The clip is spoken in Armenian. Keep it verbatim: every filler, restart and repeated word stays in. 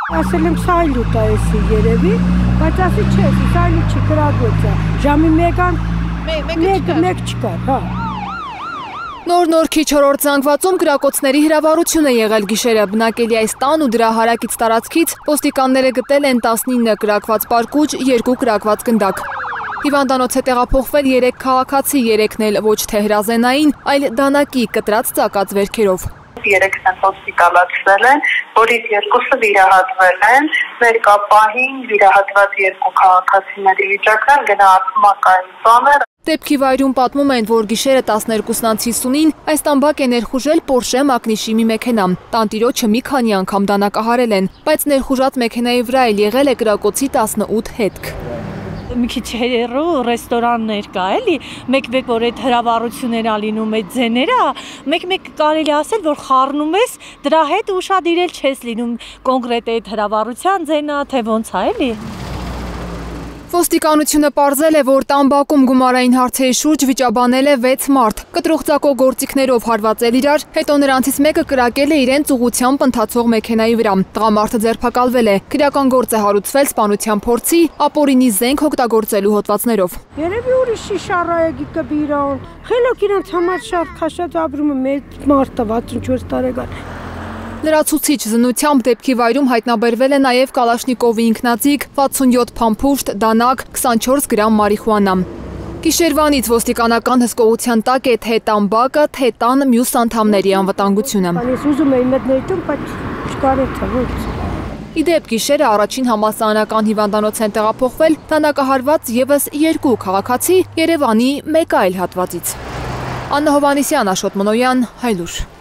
Ասել եմ սա լուտ է էսի երևի, բայց ասի չէ, սա լուտ չի կրակոց է, ժամի մեկան մեկ չկար, հա։ Նոր-նոր քիչ չորրորդ զանգվածում կրակոցների հրավառություն է եղել գիշերը, բնակելի այս տան ու դրա հարակից տարածքից ոստիկանները գտել են տասնինը կրակված պարկուճ, երկու կրակված գնդակ։ Հիվանդանոց է տեղափոխվել երեք քաղաքացի, երեքն էլ ոչ թե հրազենային, այլ դանակի կտրած ծակած վերքերով։ Երեքն են հոսպիտալացվել են, որից երկուսը վիրահատվել են, ներկապահին վիրահատված երկու քաղաքացիների վիճակն են գնահատական ծանր։ Դեպքի վայրում պատմում են, որ գիշերը տասներկուսն անց հիսունին այս տան է ներխուժել Porsche մագնիշի մի մեքենա։ Տանտիրոջը մի քանի անգամ դանակահարել են, բայց ներխուժած մեքենայի վրա էլ եղել է կրակոցի տասնութ հետք։ Մի քիչ հերո ռեստորաններ կա, էլի, մեկ-մեկ որ այդ հրավառությունները լինում այդ ձեները, մեկ-մեկ կարելի ասել, որ խառնում ես, դրա հետ ուշադիրել չես լինում կոնկրետ այդ հրավառության ձենա, թե ոնց է, էլի։ Ոստիկանությունը պարզել է, որ տան բակում գումարային հարցերի շուրջ վիճաբանել է վեց մարդ, կտրուղծակո գործիքներով հարվածել իրար, հետո նրանցից մեկը կրակել է իրենց ուղղությամբ ընթացող մեքենայի վրա։ Տղամարդը ձերբակալվել է, քրեական գործ է հարուցվել սպանության փորձի, ապօրինի զենք օգտագործելու հոդվածներով։ Երևի ուրիշի շարայեգի կբիրան, խելոք իրանց համար շարք քաշած ապրում է մեծ մարդը վաթսունչորս տարեկան։ Լրացուցիչ զնությամբ դեպքի վայրում հայտնաբերվել է նաև Կալաշնիկովի ինքնաձիգ, վաթսունյոթ փամփուշտ, դանակ, քսանչորս գրամ մարիխուանա։ Գիշերվանից ոստիկանական հսկողության տակ է թե տան բակը, թե տան մյուս անդամների անվտանգությունը։ Ես ուզում էի մտնել տուն, բայց չկարեցա, ո՞նց։ Իդեպ գիշերը առաջին համալսարանական հիվանդանոց են տեղափոխվել դանակահարված ևս երկու քաղաքացի Երևանի մեկ այլ հատվածից։ Աննա Հովհաննիսյան, Աշոտ Մոնոյան, Հայլուր։